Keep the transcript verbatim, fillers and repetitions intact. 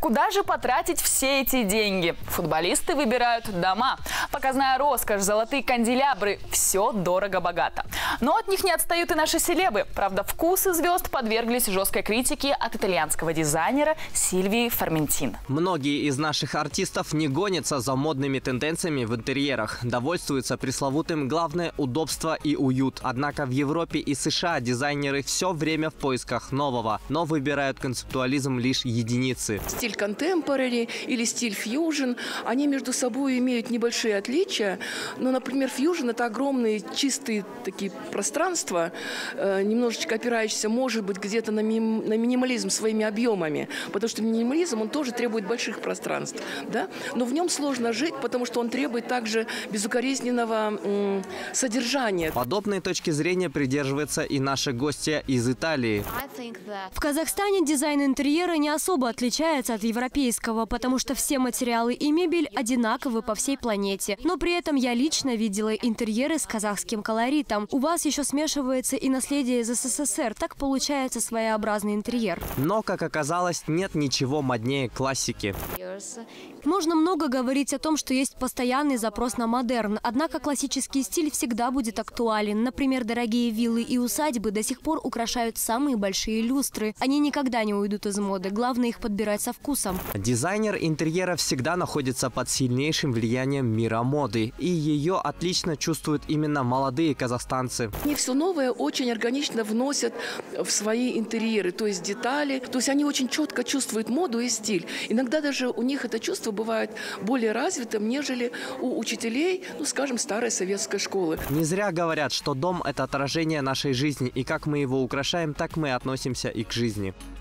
Куда же потратить все эти деньги? Футболисты выбирают дома. Показная роскошь, золотые канделябры – все дорого-богато. Но от них не отстают и наши селебы. Правда, вкусы звезд подверглись жесткой критике от итальянского дизайнера Сильвии Форментин. Многие из наших артистов не гонятся за модными тенденциями в интерьерах. Довольствуются пресловутым «главное – удобство и уют». Однако в Европе и США дизайнеры все время в поисках нового, но выбирают концептуализм лишь единицы. Стиль контемпорари или стиль фьюжн, они между собой имеют небольшие отличия. Но, например, фьюжн – это огромные чистые такие пространства, э, немножечко опирающиеся, может быть, где-то на, ми на минимализм своими объемами. Потому что минимализм, он тоже требует больших пространств. Да? Но в нем сложно жить, потому что он требует также безукоризненного м, содержания. Подобной точки зрения придерживается и наша гостья из Италии. В Казахстане дизайн интерьера не особо отличается от европейского, потому что все материалы и мебель одинаковы по всей планете. Но при этом я лично видела интерьеры с казахским колоритом. У вас еще смешивается и наследие из СССР. Так получается своеобразный интерьер. Но, как оказалось, нет ничего моднее классики. Можно много говорить о том, что есть постоянный запрос на модерн. Однако классический стиль всегда будет актуален. Например, дорогие виллы и усадьбы до сих пор украшают самые большие люстры. Они никогда не уйдут из моды. Главное их подбирать со вкусом. Дизайнер интерьера всегда находится под сильнейшим влиянием мира моды. И ее отлично чувствуют именно молодые казахстанцы. Они все новое очень органично вносят в свои интерьеры, то есть детали. То есть они очень четко чувствуют моду и стиль. Иногда даже у них это чувство бывает более развитым, нежели у учителей, ну, скажем, старой советской школы. Не зря говорят, что дом – это отражение нашей жизни. И как мы его украшаем, так мы относимся и к жизни.